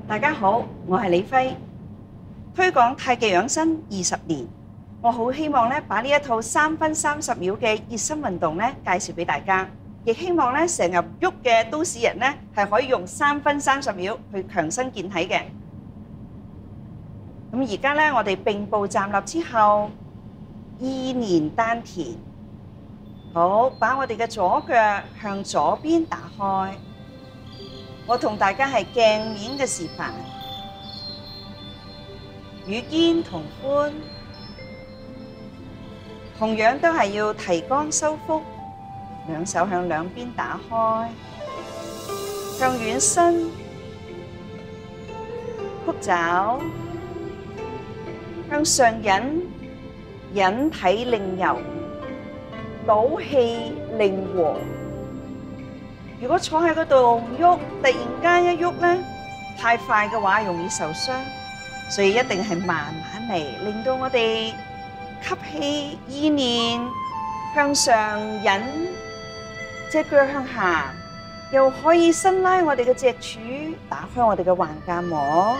大家好，我係李輝，推廣太極養生20年，我好希望把呢一套3分30秒嘅熱身運動介紹俾大家，亦希望成日喐嘅都市人係可以用3分30秒去強身健體嘅。咁而家我哋並步站立之後，意念丹田，好，把我哋嘅左腳向左邊打開。我同大家係鏡面嘅示範，與肩同寬，同樣都係要提肛收腹，兩手向兩邊打開，向遠伸，曲肘，向上引，引體令柔，倒氣令和。如果坐喺嗰度唔喐，突然間一喐太快嘅話容易受傷，所以一定係慢慢嚟，令到我哋吸氣意念向上引，隻腳向下，又可以伸拉我哋嘅脊柱，打開我哋嘅橫膈膜，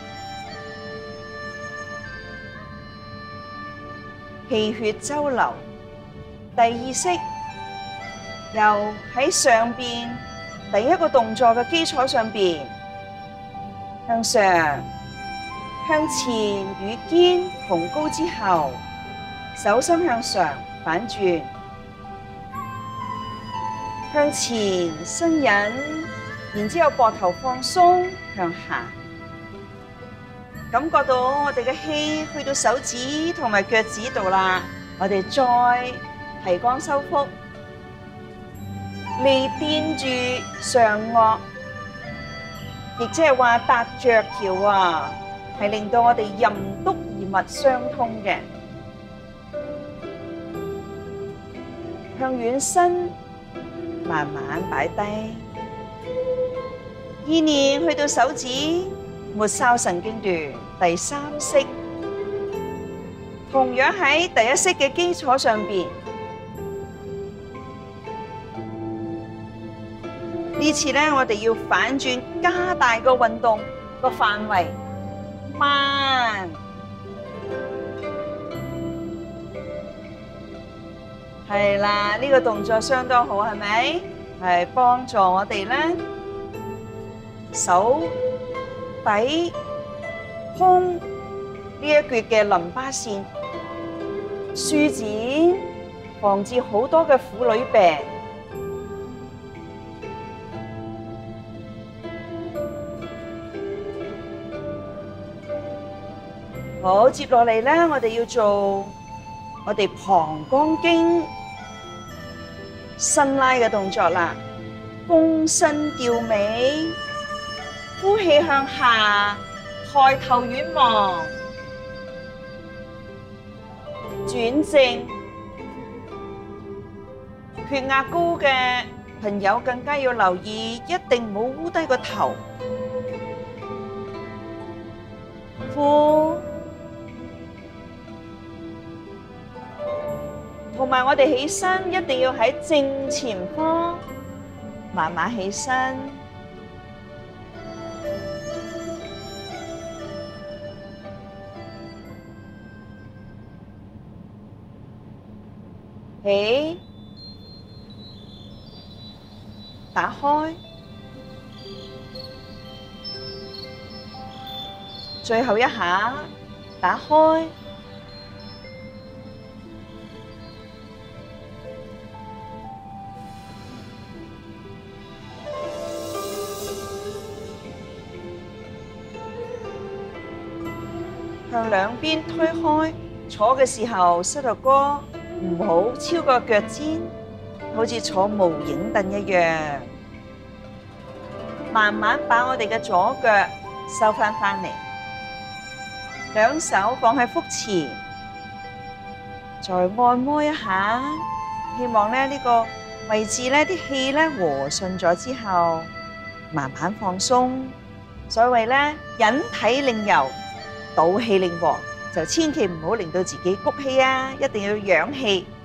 氣血周流。第二式，由喺上邊第一個動作嘅基礎上邊，向上、向前與肩同高之後，手心向上反轉，向前伸引，然之後膊頭放鬆向下，感覺到我哋嘅氣去到手指同埋腳趾度啦，我哋再提肛收腹。脷墊住上顎，亦即係話搭着橋啊，係令到我哋任督二脈相通嘅。向遠伸，慢慢擺低，意念去到手指末梢神經段。第三式，同樣喺第一式嘅基礎上邊。呢次我哋要反轉，加大個運動個範圍，慢，係啦，呢個動作相當好，係咪？係幫助我哋手底胸呢一橛嘅淋巴腺舒展，防治好多嘅婦女病。好，接落嚟我哋要做我哋膀胱經伸拉嘅動作啦。躬身吊尾，呼氣向下，抬頭遠望，轉正。血壓高嘅朋友更加要留意，一定唔好烏低個頭。呼。同埋我哋起身一定要喺正前方，慢慢起身，起，打開，最後一下，打開。向兩邊推開，坐嘅時候膝頭哥唔好超過腳尖，好似坐無影凳一樣。慢慢把我哋嘅左腳收返嚟，兩手放喺腹前，再按摩一下，希望呢個位置啲氣和順咗之後，慢慢放鬆。所謂引體令柔，倒氣令和，就千祈唔好令到自己谷氣啊！一定要養氣。